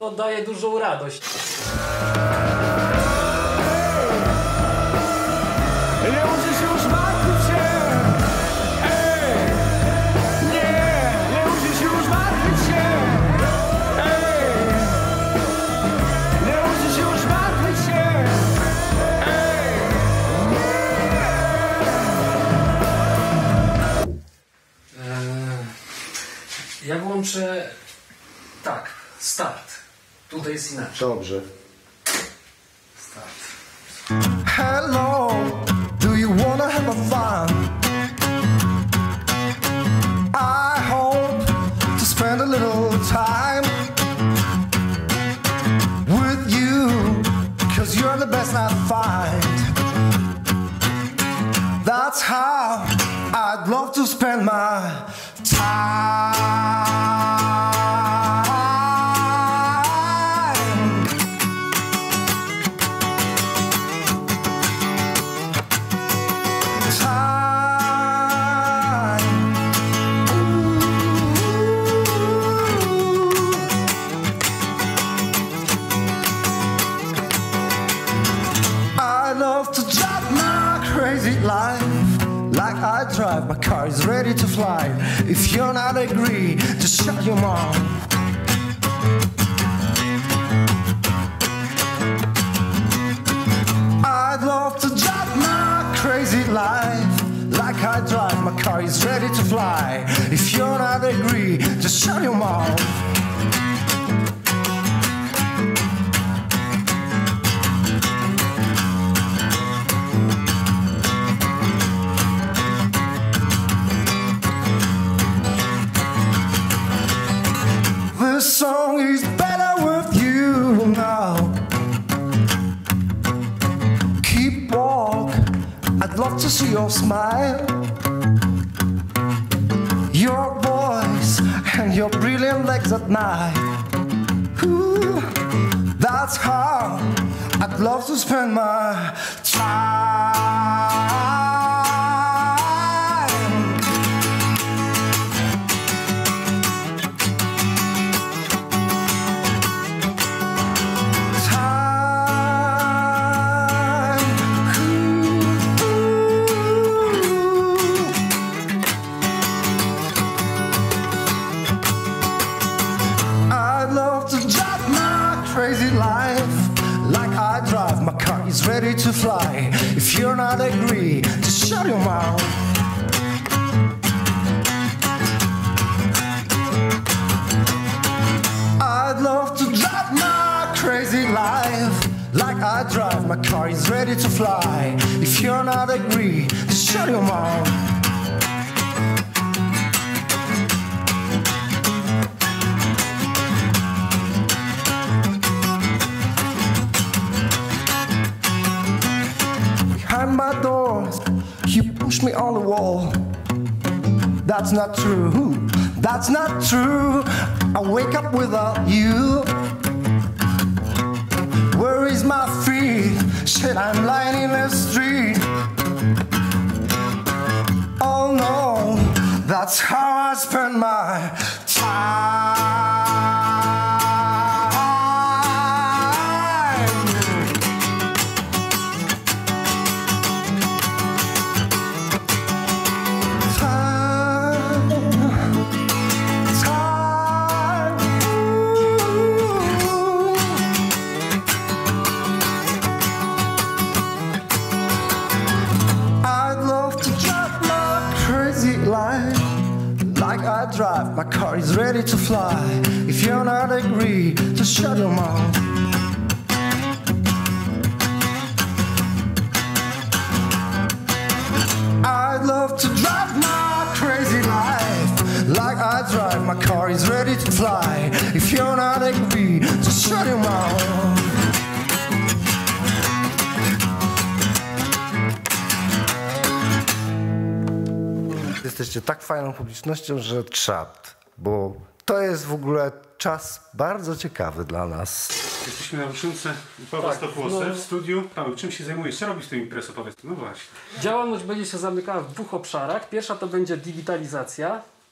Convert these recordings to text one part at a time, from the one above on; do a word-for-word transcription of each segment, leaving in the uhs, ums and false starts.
To daje dużą radość. Nie musisz już martwić się. Ej, nie, nie musisz już martwić się. Ej, nie musisz już martwić się. Ej, Eee, ja włączę... Tak, start. Tutaj jest inaczej. Dobrze. Start. hello, do you wanna have a fun? I hope to spend a little time with you, cause you're the best I find. That's how I'd love to spend my time. Life, like I drive, my car is ready to fly. If you're not agree, just shut your mouth. I'd love to drive my crazy life, like I drive, my car is ready to fly. If you're not agree, just shut your mouth. This song is better with you now. Keep walk, I'd love to see your smile, your voice and your brilliant legs at night. Ooh, that's how I'd love to spend my time. Crazy life, like I drive, my car is ready to fly. If you're not agree, just shut your mouth. I'd love to drive my crazy life, like I drive, my car is ready to fly. If you're not agree, just shut your mouth. My doors, you push me on the wall. That's not true, that's not true. I wake up without you. Where is my feet? Shit, I'm lying in the street. Oh no, that's how I spend my time. I drive, my car is ready to fly. If you're not agree, just shut your mouth. I'd love to drive my crazy life, like I drive, my car is ready to fly. If you're not agree, just shut your mouth. Jesteście tak fajną publicznością, że czad, bo to jest w ogóle czas bardzo ciekawy dla nas. Jesteśmy na rocznicy Pawła Tak, Stokłosa no. w studiu. Paweł, czym się zajmujesz? Co robisz w tej imprezie? Opowiedz. No właśnie. Działalność będzie się zamykała w dwóch obszarach. Pierwsza to będzie digitalizacja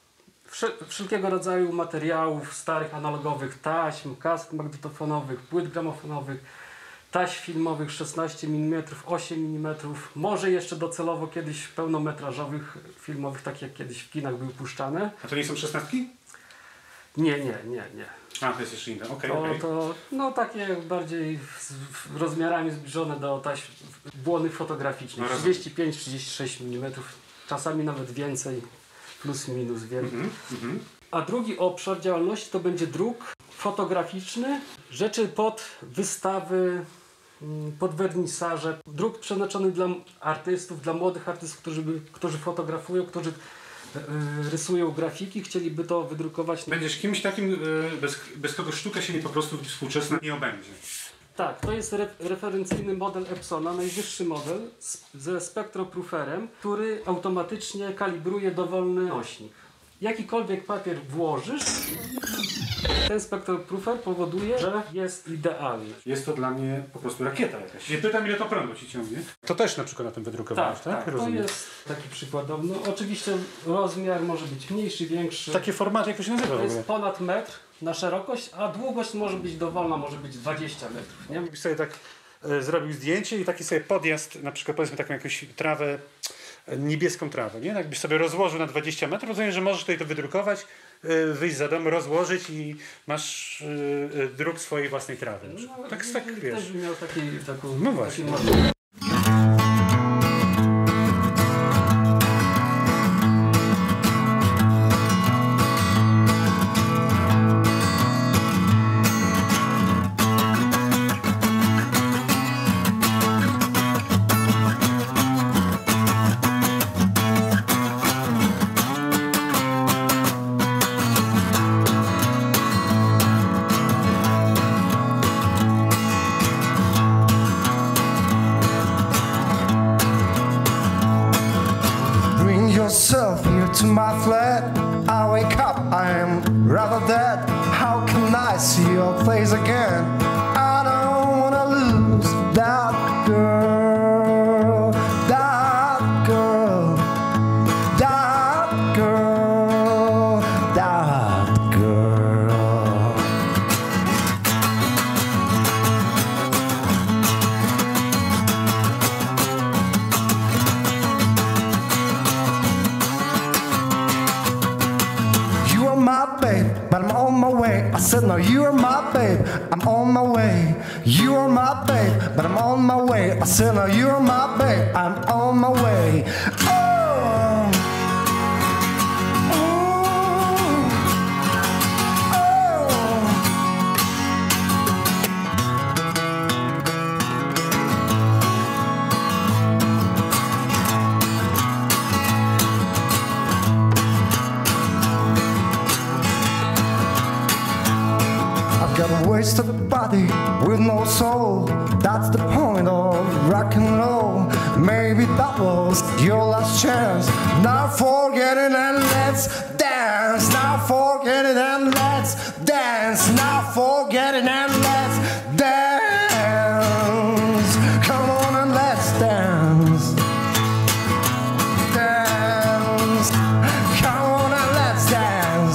wszelkiego rodzaju materiałów, starych analogowych taśm, kaset magnetofonowych, płyt gramofonowych, taśm filmowych szesnaście milimetrów, osiem milimetrów, może jeszcze docelowo kiedyś pełnometrażowych filmowych, tak jak kiedyś w kinach były puszczane. A to nie są szesnastki? Nie, nie, nie, nie. A, to jest jeszcze inne, okej, To, okej. to no takie bardziej z, z rozmiarami zbliżone do taśm błonnych fotograficznych. No, trzydzieści pięć trzydzieści sześć milimetrów, czasami nawet więcej, plus minus wiem. Mhm, mhm. A drugi obszar działalności to będzie druk fotograficzny, rzeczy pod wystawy, pod wernisaże. Druk przeznaczony dla artystów, dla młodych artystów, którzy, by, którzy fotografują, którzy rysują grafiki, chcieliby to wydrukować. Będziesz kimś takim, bez, bez kogo sztuka się nie po prostu współczesna nie obędzie. Tak, to jest re referencyjny model Epsona, najwyższy model z, ze spektroprooferem, który automatycznie kalibruje dowolny nośnik. Jakikolwiek papier włożysz, ten spektroproofer powoduje, że jest idealny. Jest to dla mnie po prostu rakieta jakaś. Nie pytam, ile to prądu ci ciągnie. To też na przykład na tym wydrukowałeś, Tak, tak? tak, to jest taki przykładowy. No, oczywiście rozmiar może być mniejszy, większy. Takie formaty, jak to się nazywa w To ogóle? jest ponad metr na szerokość, a długość może być dowolna, może być dwadzieścia metrów. Nie? Jakbyś sobie tak e, zrobił zdjęcie i taki sobie podjazd, na przykład powiedzmy taką jakąś trawę, e, niebieską trawę, nie? Jakbyś sobie rozłożył na dwadzieścia metrów, rozumiem, że możesz tutaj to wydrukować, e, wyjść za dom, rozłożyć i masz e, e, druk swojej własnej trawy. No, tak, tak, wiesz. Też bym miał taki, taką, No właśnie. taki model. Yourself here to my flat. I wake up, I am rather dead. How can I see your face again? I don't wanna lose that girl, that girl, that girl, that girl. My babe, but I'm on my way. I said, no, you are my babe, I'm on my way. You are my babe, but I'm on my way. I said, no, you are my babe, I'm on my way. Oh, oh, oh. Got a wasted body with no soul. That's the point of rock and roll. Maybe that was your last chance. Now forget it and let's dance. Now forget it and let's dance. Now forget it and let's dance. Come on and let's dance. Dance. Come on and let's dance.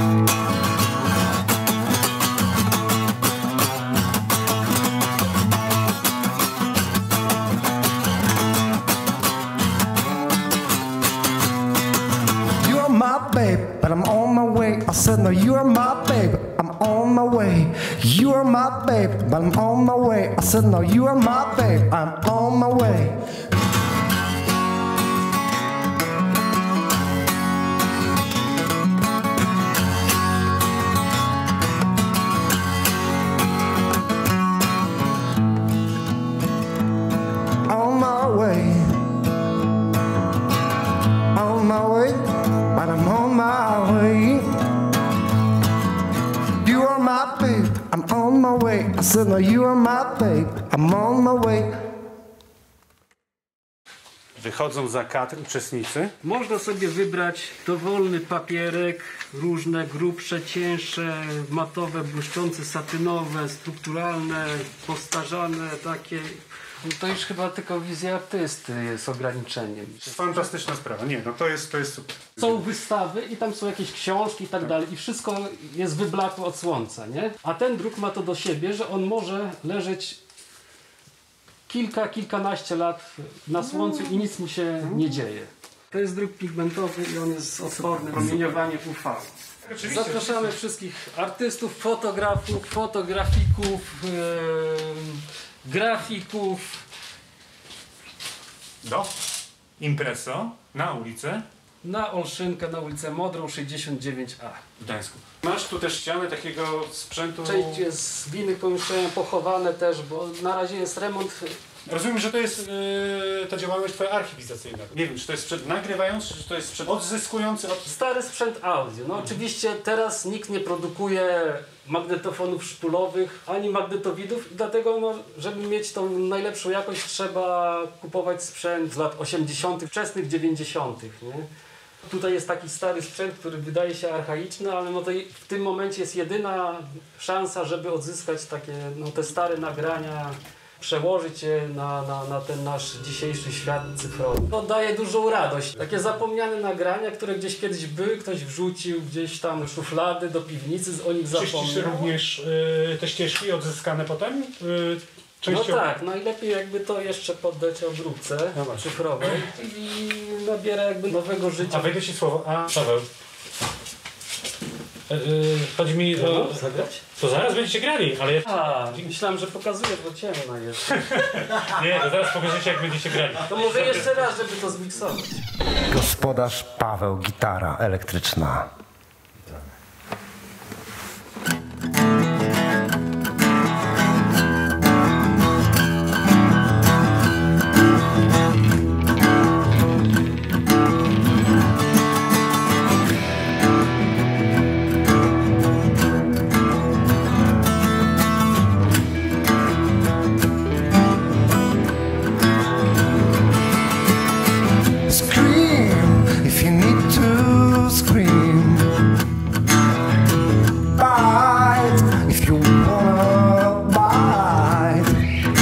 My babe, but I'm on my way. I said, no, you are my babe, I'm on my way. You are my babe, but I'm on my way. I said, no, you are my babe, I'm on my way. On my way. On my way. But I'm on my way. You are my babe, I'm on my way. I said, no, you are my babe, I'm on my way. Wychodzą za kadr uczestnicy. Można sobie wybrać dowolny papierek, różne grubsze, cieńsze, matowe, błyszczące, satynowe, strukturalne, postarzane, takie To już chyba tylko wizja artysty jest ograniczeniem. Fantastyczna sprawa. Nie, no to jest, to jest super. Są wystawy i tam są jakieś książki i tak dalej i wszystko jest wyblakłe od słońca, nie? A ten druk ma to do siebie, że on może leżeć kilka, kilkanaście lat na słońcu i nic mu się nie dzieje. To jest druk pigmentowy i on jest odporny na promieniowanie U V. Oczywiście, Zapraszamy oczywiście. wszystkich artystów, fotografów, fotografików, yy, grafików. Do Impreso na ulicę Na Olszynkę, na ulicę Modrą sześćdziesiąt dziewięć A. w Gdańsku. Masz tu też ścianę takiego sprzętu. Część jest w innych pomieszczeniach pochowane też, bo na razie jest remont. Rozumiem, że to jest yy, ta działalność twoja archiwizacyjna. Nie wiem, czy to jest sprzęt nagrywający, czy to jest sprzęt odzyskujący od... Stary sprzęt audio. No oczywiście teraz nikt nie produkuje magnetofonów szpulowych ani magnetowidów i dlatego no, żeby mieć tą najlepszą jakość trzeba kupować sprzęt z lat osiemdziesiątych, wczesnych dziewięćdziesiątych. Nie? Tutaj jest taki stary sprzęt, który wydaje się archaiczny, ale no to w tym momencie jest jedyna szansa, żeby odzyskać takie no, te stare nagrania, przełożyć je na, na, na ten nasz dzisiejszy świat cyfrowy. To daje dużą radość. Takie zapomniane nagrania, które gdzieś kiedyś były, ktoś wrzucił gdzieś tam szuflady do piwnicy, o nich Czyścisz zapomniał. również yy, te ścieżki odzyskane potem? Yy, No częściowo? tak, najlepiej jakby to jeszcze poddać obróbce No właśnie. cyfrowej i nabiera jakby nowego życia. A wejdę ci słowo. A Paweł. Yy, chodzi mi o... No, zagrać? To zaraz będziecie grali, ale jeszcze... A, myślałem, że pokazuję, bo ciemno jest. Nie, to zaraz pokażecie, jak będziecie grali. To może jeszcze raz, żeby to zmiksować. Gospodarz Paweł, gitara elektryczna. Scream if you need to scream. Bite if you wanna bite.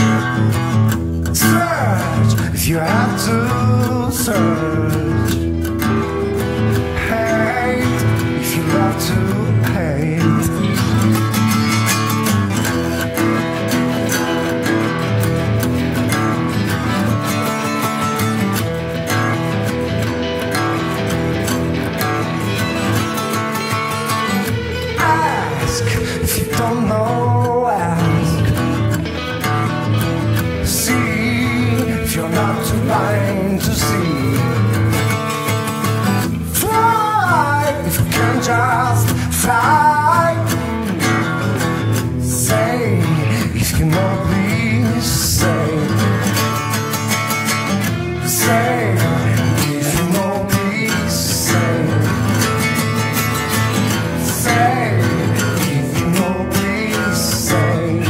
Search if you have to search. Hate if you love to hate. Ask if you don't know, ask. See if you're not too blind to see. Fly if you can just fly. Say if you know, please say. Say if you know, please say. Say, if you know, please say.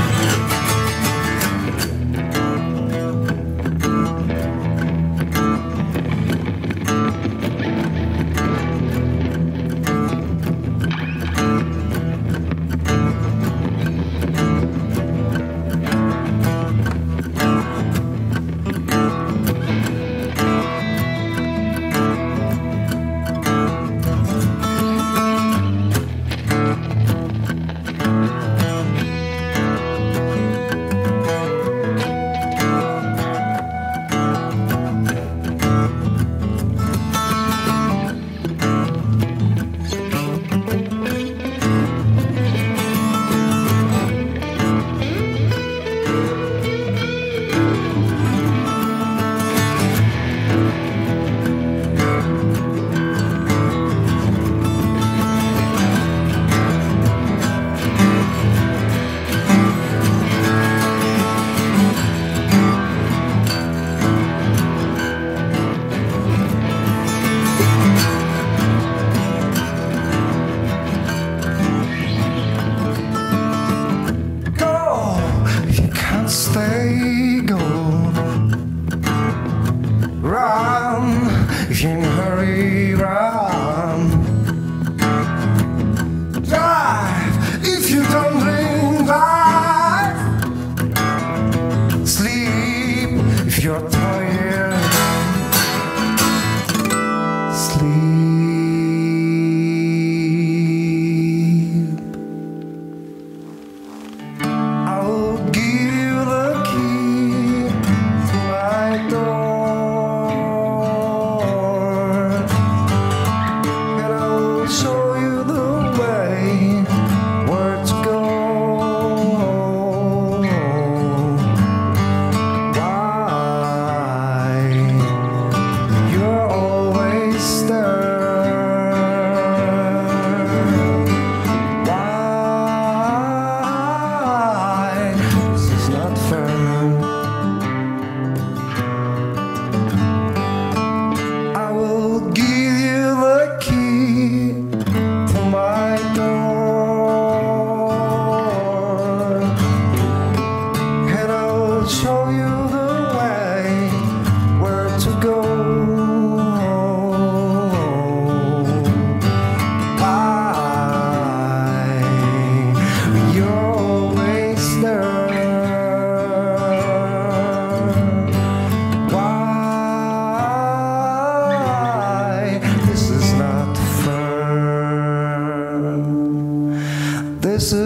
Go if you can't stay, go. Run if you're in a hurry, run. Drive if you don't drink, drive. Sleep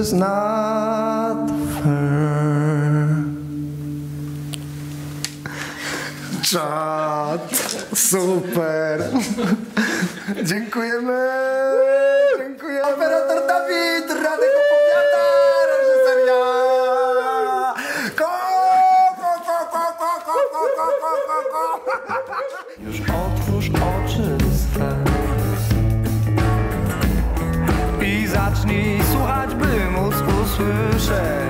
is not fair. Czad, super. Dziękujemy. Dziękuję. Operator Dawid, Radek opowiada, reżyseria. Ko, ko, ko, ko, ko, ko, ko, ko, ko, ko. Już otwórz oczy swe i zacznij słuchać, by móc usłyszeć.